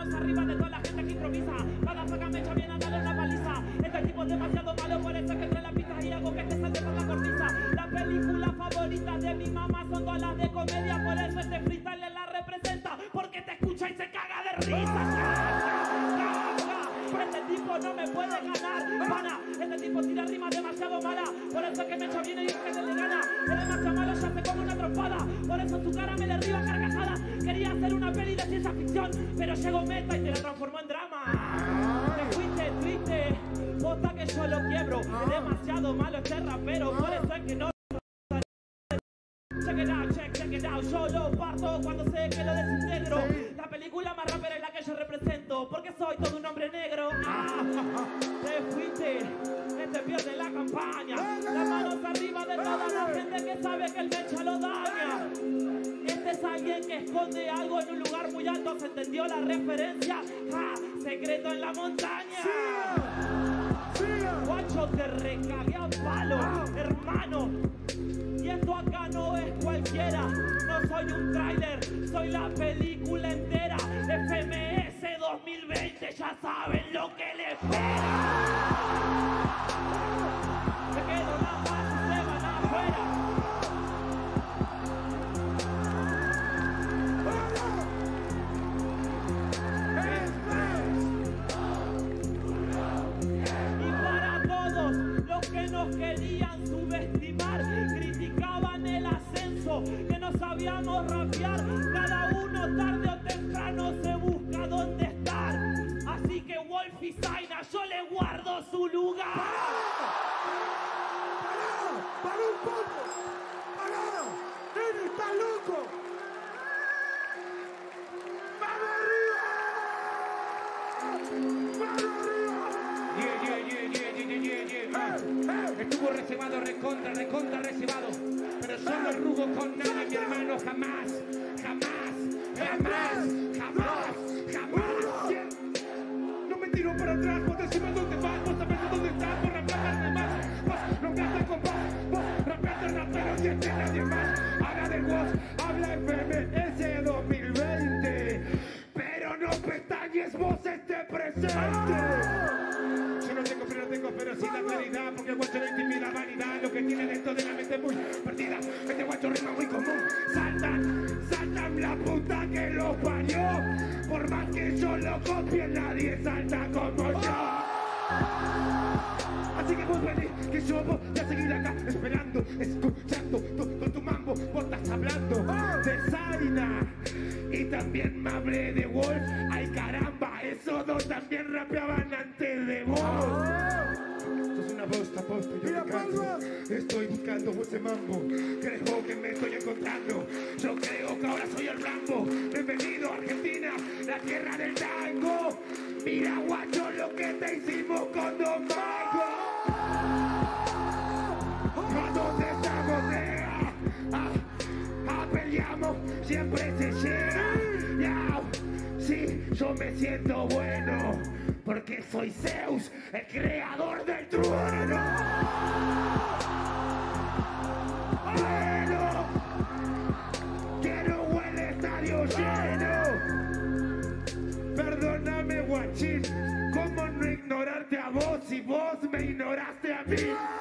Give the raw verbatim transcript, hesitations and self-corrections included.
manos arriba de toda la gente que improvisa. Cada saca me echa bien a darle una paliza. Este tipo es demasiado malo, por eso es que entre las pistas y hago que te salte por la cornisa. La película favorita de mi mamá son todas las de comedia, por eso este freestyle le la representa, porque te escucha y se caga de risa. Este tipo no me puede ganar, pana. Este tipo tira rimas demasiado malas, por eso es que me echa bien y es que se le gana. Es demasiado malo, ya se come una trompada, por eso su cara me derriba carcajada. Quería hacer una peli de ciencia ficción, pero llegó Meta y te la transformó en drama. Te fuiste triste, posta que yo lo quiebro. Es demasiado malo este rapero, por eso es que no. Check it out, check, check it out. Yo lo parto cuando sé que lo desintegro. La película más rapera es la que yo represento, porque soy todo un hombre negro. Ah, te fuiste, este pierde la campaña. Las manos arriba de toda la gente que sabe que el mecha lo daña. Este es alguien que esconde algo en un lugar muy alto. ¿Se entendió la referencia? Ah, secreto en la montaña. Guacho, te recagué a palo, hermano. Y esto acá no es cualquiera, no soy un tráiler, soy la película entera. F M S dos mil veinte, ya saben lo que les espera. Se quedan nada más y se van afuera. Y para todos los que nos querían subestimar, criticaban el ascenso, que no sabíamos rapear, cada uno tarde o temprano se busca dónde estar. Así que Wolf y Zaina, yo le guardo su lugar. ¡Pará! ¡Pará un poco! ¡Pará! ¡Nene, está loco! ¡Vamos arriba! ¡Vamos arriba! Yeah, yeah, yeah, yeah, yeah, yeah, yeah, yeah. Estuvo reservado, recontra, recontra reservado. Pero solo rugo con nadie, mi hermano, jamás, jamás, jamás, jamás, jamás. Yeah. No me tiro para atrás, vos decime dónde vas, vos sabés dónde estás, vos rapeaste de más, vos no gastas con paz, vos rapeaste raperos y este nadie más. Habla del W O S, habla F M S dos mil veinte, pero no pestañes, vos esté presente. Yo no tengo, pero tengo, pero sí la claridad, porque el guacho no intimida vanidad, lo que tiene dentro de la mente muy perdida. Este guacho rima muy común, saltan, saltan la puta que los parió. Por más que yo lo copie, nadie salta como yo. Así que vos venís, que yo voy a seguir acá esperando, escuchando tu, con tu mambo, vos estás hablando de Zaina. Y también me hablé de Wolf. Ay caramba, esos dos también rapeaban antes de vos. Sos una bosta, posta, yo me canso. Estoy buscando ese mambo, creo que me estoy encontrando. Yo creo que ahora soy el Rambo. Bienvenido a Argentina, la tierra del tango. Mira guacho lo que te hicimos con Don Mango. Cuando te estamos de ah, ah, peleamos, siempre se llega. Yeah. Sí, yo me siento bueno, porque soy Zeus, el creador del trueno. Bueno, quiero un estadio lleno. Perdóname, guachín, ¿cómo no ignorarte a vos si vos me ignoraste a mí?